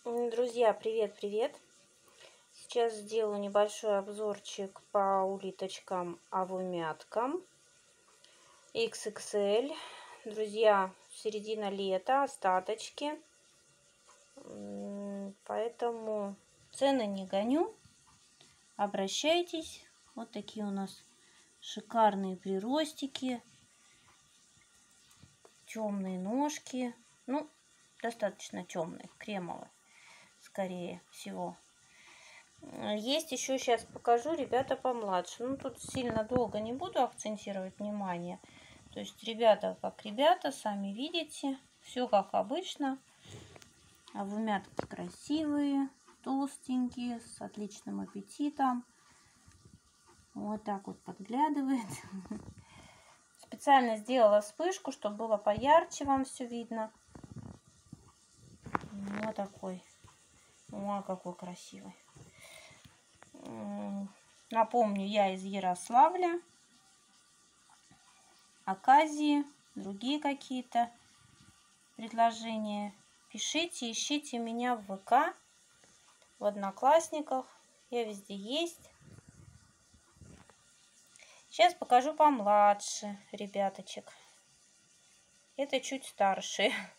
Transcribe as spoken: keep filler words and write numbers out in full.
Друзья, привет-привет! Сейчас сделаю небольшой обзорчик по улиточкам авумяткам икс икс эль. Друзья, середина лета, остаточки. Поэтому цены не гоню. Обращайтесь. Вот такие у нас шикарные приростики. Темные ножки. Ну, достаточно темные, кремовые. Скорее всего. Есть еще, сейчас покажу, ребята помладше. Ну, тут сильно долго не буду акцентировать внимание. То есть ребята как ребята, сами видите. Все как обычно. Авумятки красивые, толстенькие, с отличным аппетитом. Вот так вот подглядывает. Специально сделала вспышку, чтобы было поярче, вам все видно. Вот такой. Ой, какой красивый. Напомню, я из Ярославля. Оказии, другие какие-то предложения. Пишите, ищите меня в вэ ка, в Одноклассниках. Я везде есть. Сейчас покажу помладше ребяточек. Это чуть старшие.